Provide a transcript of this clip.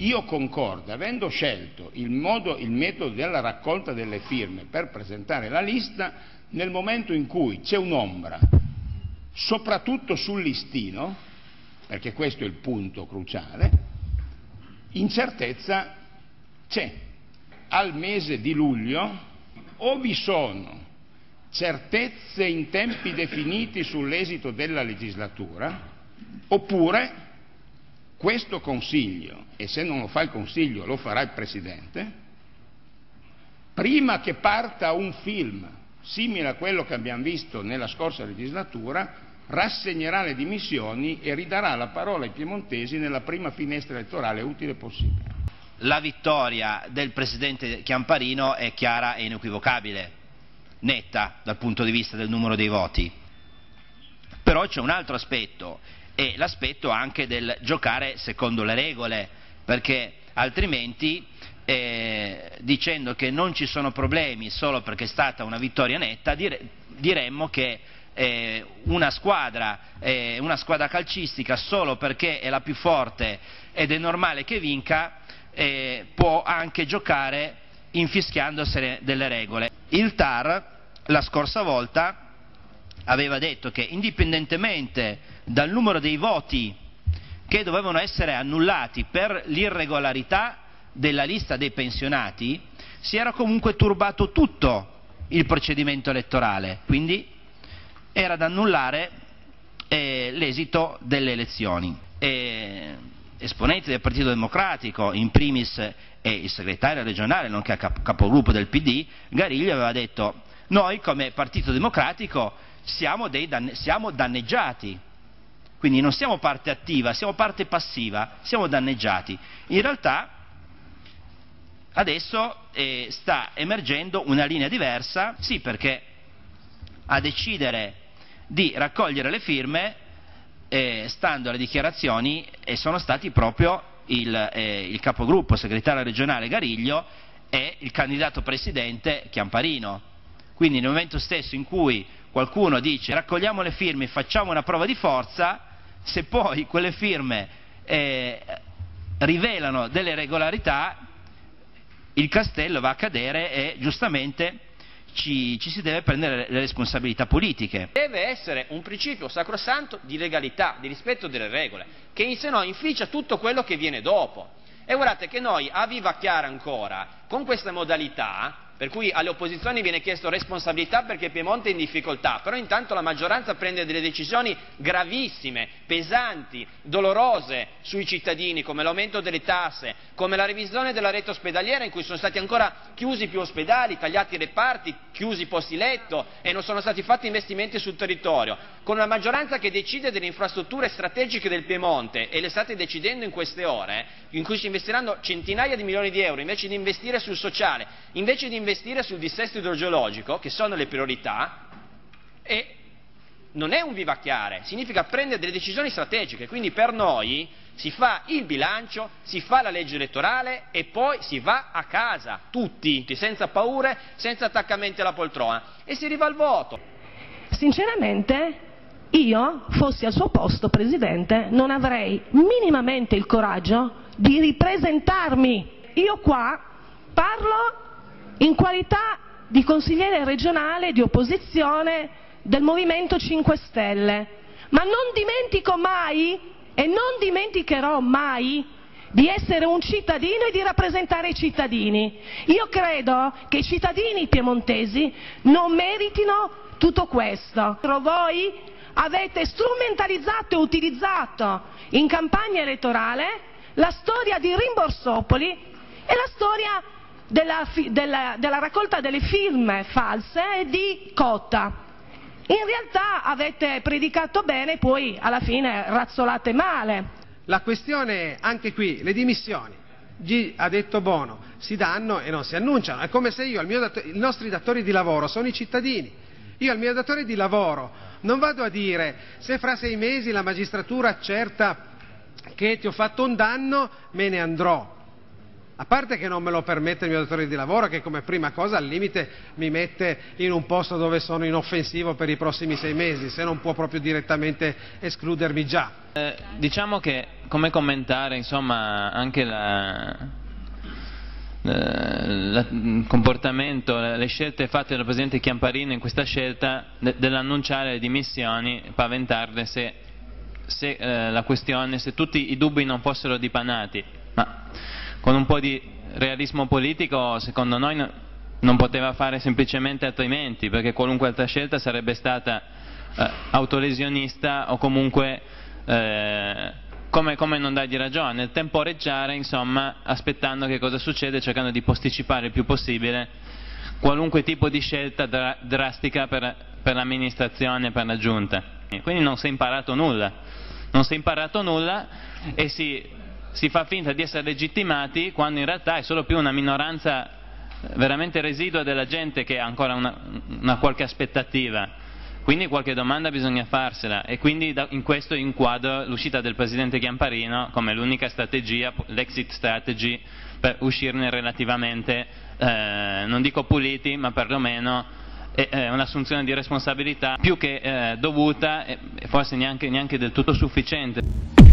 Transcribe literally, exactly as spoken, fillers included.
io concordo, avendo scelto il, modo, il metodo della raccolta delle firme per presentare la lista, nel momento in cui c'è un'ombra, soprattutto sul listino, perché questo è il punto cruciale, incertezza c'è. Al mese di luglio o vi sono certezze in tempi definiti sull'esito della legislatura, oppure questo Consiglio, e se non lo fa il Consiglio lo farà il Presidente, prima che parta un film simile a quello che abbiamo visto nella scorsa legislatura, rassegnerà le dimissioni e ridarà la parola ai piemontesi nella prima finestra elettorale utile possibile. La vittoria del Presidente Chiamparino è chiara e inequivocabile, netta dal punto di vista del numero dei voti. Però c'è un altro aspetto, e l'aspetto anche del giocare secondo le regole, perché altrimenti eh, dicendo che non ci sono problemi solo perché è stata una vittoria netta, dire, diremmo che eh, una squadra, eh, una squadra calcistica solo perché è la più forte ed è normale che vinca, eh, può anche giocare infischiandosene delle regole. Il T A R la scorsa volta aveva detto che indipendentemente dal numero dei voti che dovevano essere annullati per l'irregolarità della lista dei pensionati, si era comunque turbato tutto il procedimento elettorale, quindi era da annullare eh, l'esito delle elezioni. E esponenti del Partito Democratico, in primis e il segretario regionale, nonché cap capogruppo del P D, Gariglio, aveva detto: noi come Partito Democratico siamo, dei danne siamo danneggiati, quindi non siamo parte attiva, siamo parte passiva, siamo danneggiati. In realtà adesso eh, sta emergendo una linea diversa, sì, perché a decidere di raccogliere le firme, eh, stando alle dichiarazioni, eh, sono stati proprio il, eh, il capogruppo segretario regionale Gariglio e il candidato presidente Chiamparino. Quindi nel momento stesso in cui qualcuno dice raccogliamo le firme, facciamo una prova di forza, se poi quelle firme eh, rivelano delle irregolarità, il castello va a cadere e giustamente ci, ci si deve prendere le responsabilità politiche. Deve essere un principio sacrosanto di legalità, di rispetto delle regole, che se no inficia tutto quello che viene dopo. E guardate che noi a viva chiara ancora, con queste modalità, per cui alle opposizioni viene chiesto responsabilità perché Piemonte è in difficoltà, però intanto la maggioranza prende delle decisioni gravissime, pesanti, dolorose sui cittadini, come l'aumento delle tasse, come la revisione della rete ospedaliera in cui sono stati ancora chiusi più ospedali, tagliati i reparti, chiusi i posti letto e non sono stati fatti investimenti sul territorio, con una maggioranza che decide delle infrastrutture strategiche del Piemonte, e le state decidendo in queste ore, in cui si investiranno centinaia di milioni di euro invece di investire sul sociale, invece di investire sul dissesto idrogeologico, che sono le priorità, e non è un vivacchiare, significa prendere delle decisioni strategiche. Quindi per noi si fa il bilancio, si fa la legge elettorale e poi si va a casa, tutti, senza paure, senza attaccamenti alla poltrona, e si arriva al voto. Sinceramente, io, fossi al suo posto, Presidente, non avrei minimamente il coraggio di ripresentarmi. Io qua parlo in qualità di consigliere regionale di opposizione del Movimento cinque Stelle, ma non dimentico mai e non dimenticherò mai di essere un cittadino e di rappresentare i cittadini. Io credo che i cittadini piemontesi non meritino tutto questo. Voi avete strumentalizzato e utilizzato in campagna elettorale la storia di Rimborsopoli e la storia Della, della, della raccolta delle firme false di Cotta. In realtà avete predicato bene, poi alla fine razzolate male. La questione, anche qui, le dimissioni, G ha detto Bono, si danno e non si annunciano. È come se io, al mio datore, i nostri datori di lavoro sono i cittadini. Io al mio datore di lavoro non vado a dire: se fra sei mesi la magistratura accerta che ti ho fatto un danno, me ne andrò. A parte che non me lo permette il mio datore di lavoro, che come prima cosa al limite mi mette in un posto dove sono inoffensivo per i prossimi sei mesi, se non può proprio direttamente escludermi già. Eh, diciamo che come commentare insomma anche la, il comportamento, le scelte fatte dal Presidente Chiamparino in questa scelta de, dell'annunciare le dimissioni, paventarle se, se eh, la questione, se tutti i dubbi non fossero dipanati. Ma con un po' di realismo politico secondo noi no, non poteva fare semplicemente altrimenti, perché qualunque altra scelta sarebbe stata eh, autolesionista o comunque eh, come, come non dargli ragione, nel temporeggiare insomma, aspettando che cosa succede, cercando di posticipare il più possibile qualunque tipo di scelta dra drastica per, per l'amministrazione e per la giunta. Quindi non si è imparato nulla, non si è imparato nulla e si si fa finta di essere legittimati quando in realtà è solo più una minoranza veramente residua della gente che ha ancora una, una qualche aspettativa. Quindi qualche domanda bisogna farsela e quindi da, in questo inquadro l'uscita del Presidente Chiamparino come l'unica strategia, l'exit strategy, per uscirne relativamente, eh, non dico puliti, ma perlomeno è, è un'assunzione di responsabilità più che eh, dovuta e forse neanche, neanche del tutto sufficiente.